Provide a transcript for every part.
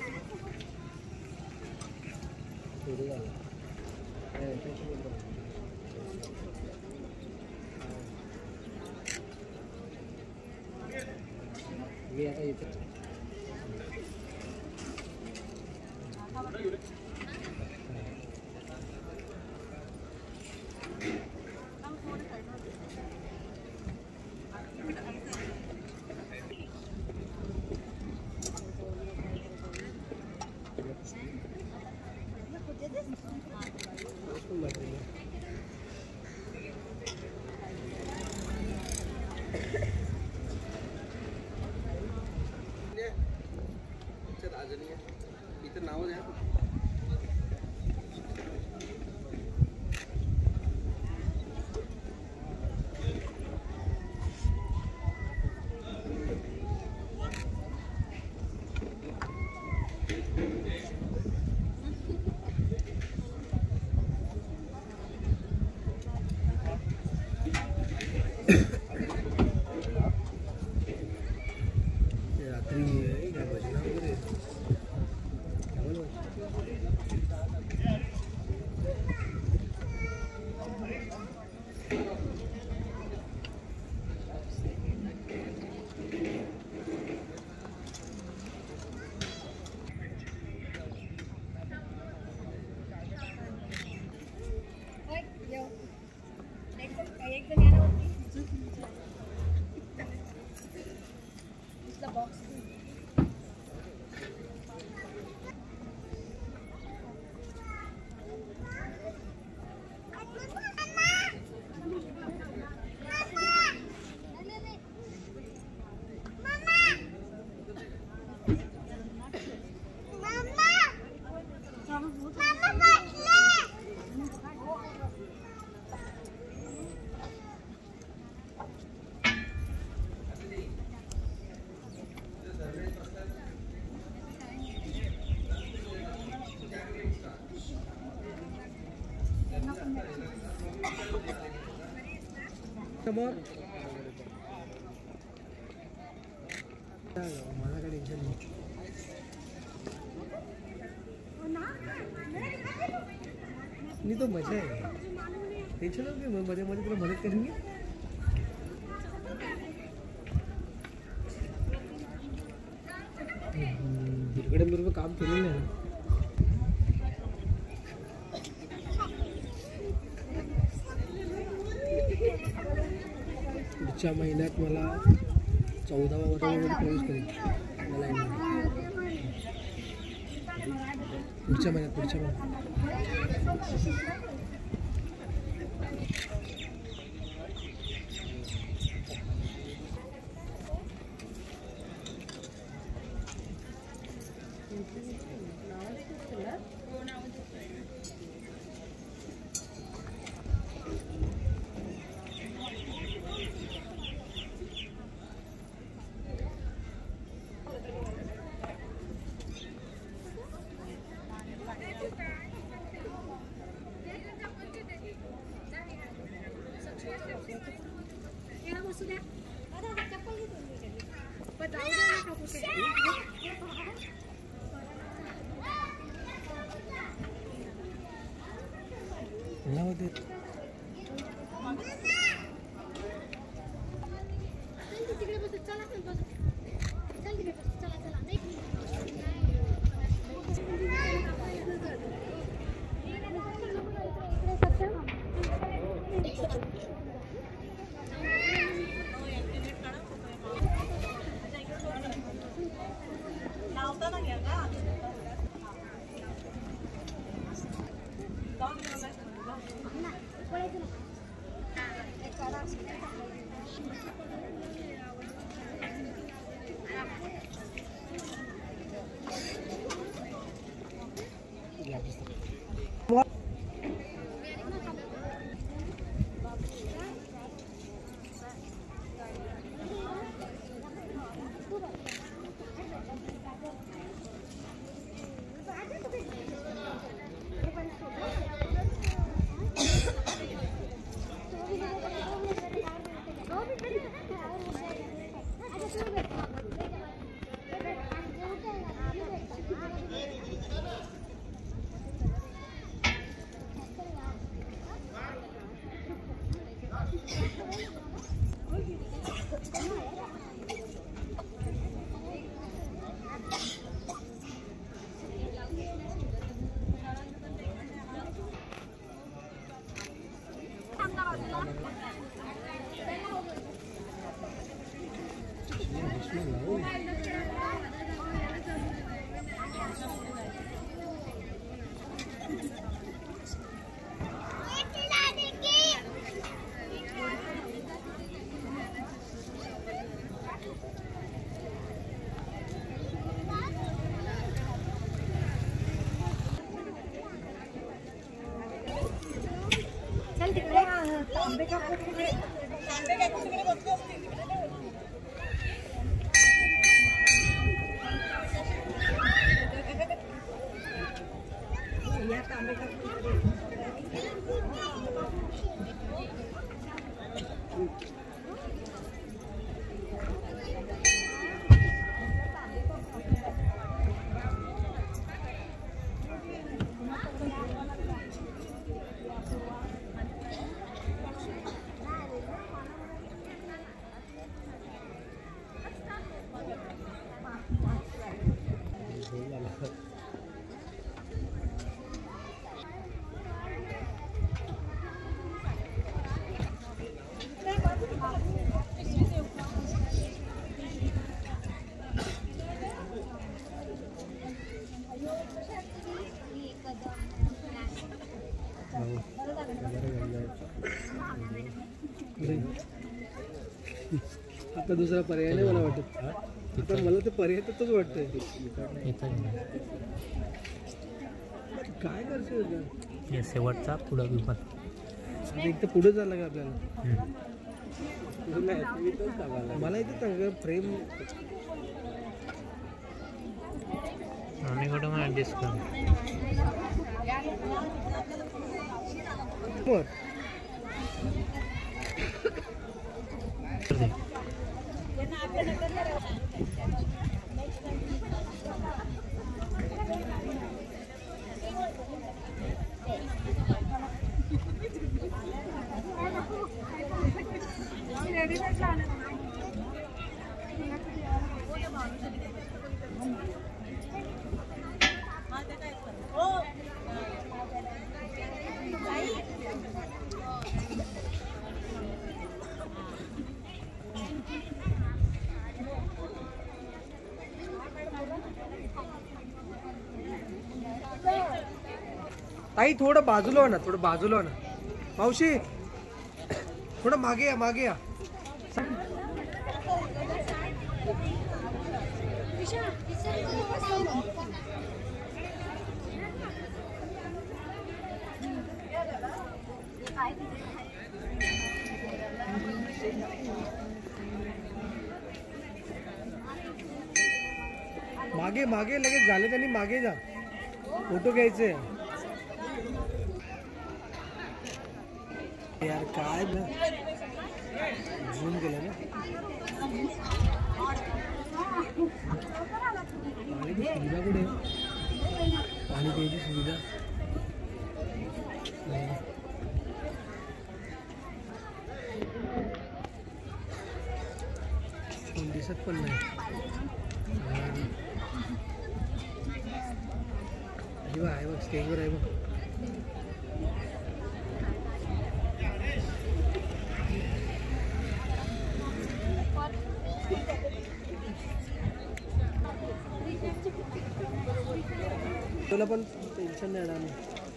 इथं नाव द्या. समोर मला काय टेन्शन नाही. नहीं तो मजा है. टेंशन नाही. मध्ये मध्ये तुला मदत करेंगे. इकडे बरोबर काम केलेलं आहे. पुढच्या महिन्यात मला 14व्या वर्गामध्ये प्रवेश करेल. मला पुढच्या महिन्यात आता दुसरा पर्याय नाही मला वाटत. आता मला तर पर्याय तर तोच वाटतंय. काय करशील शेवटचा पुढं विमान एक तर पुढे झालं का आपल्याला. मला इथे चांगलं फ्रेम आम्ही कुठं मग ॲडजस्ट करू. ताई थोडं बाजूला हो ना, थोडं बाजूला हो ना. मावशी थोडं मागे या, मागे या. मागे मागे लगेच झालं त्यांनी मागे जा, फोटो घ्यायचे. यार काय झूम केलं ना. पाण्याची सुविधा कुठे आहे? पाणी प्यायची सुविधा कोण दिसत पण नाही. आहे बघ, स्टेजवर आहे बघ. तुला पण टेन्शन नाही येणार.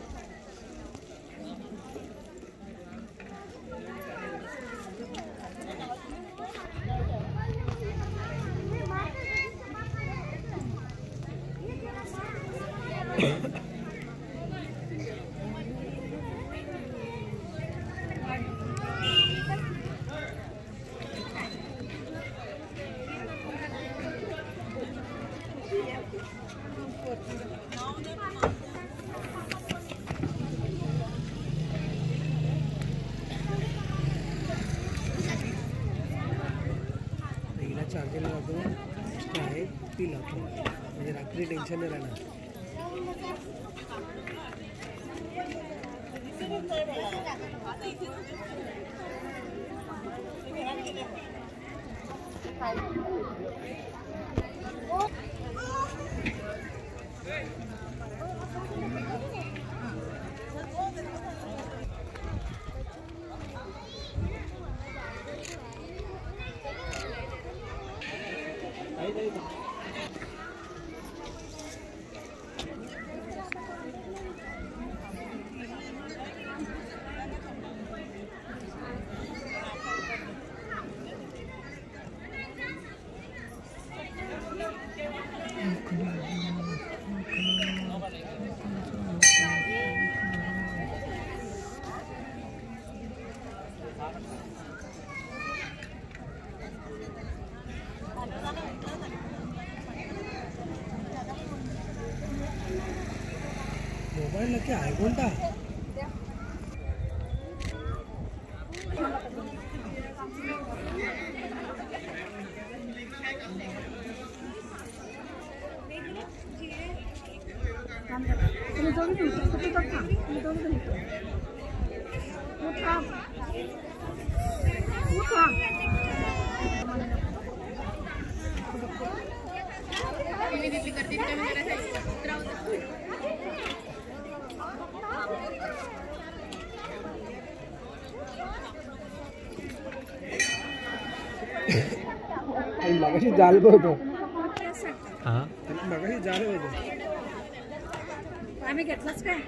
चार्जर लावतो आहे, ती लावतो म्हणजे रात्री टेन्शन नाही राहणार. मोबाईल नक्की आहे कोणता? मगाशी जाल होतो. मगाशी जाल होतो. आम्ही घेतलंच काय?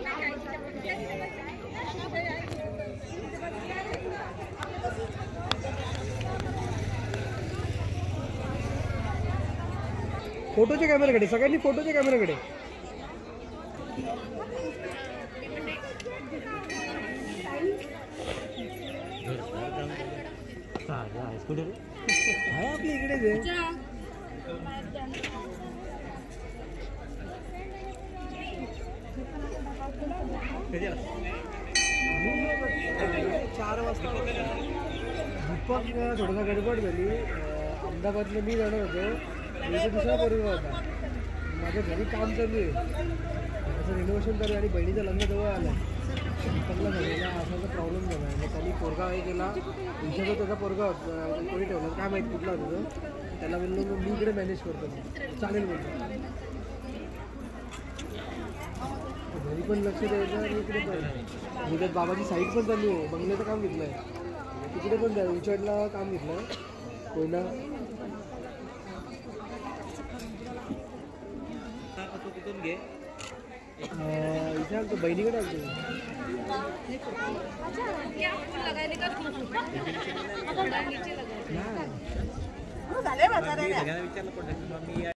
फोटोच्या कॅमेराकडे सगळ्यांनी फोटोच्या कॅमेराकडे. आपली इकडेच आहे. चार वाजता दीपक थोडासा गडबड झाली. अहमदाबादला मी जाणार होतो. मी दुसरा पोरगा होता. माझ्या घरी काम चालू आहे. असं रिनोव्हेशन चालू आहे आणि बहिणीचं लग्न जवळ आलं. दीपकला झालेला असा प्रॉब्लेम झाला. मग त्यांनी पोरगा हे केला. विचारतो त्याचा पोरगा कोणी ठेवला काय माहीत कुठला होता तो. त्याला बोललो मी इकडे मॅनेज करतो. चालेल बोलतो. घरी पण लक्ष द्यायचं आणि इकडे पण. मी त्यात बाबाची साईट पण चालू आहे. बंगल्याचं काम घेतलं आहे. तिकडे पण द्या उचडला काम घेतलं आहे कोयना. इथे आमच्या बहिणीकडे आमचं.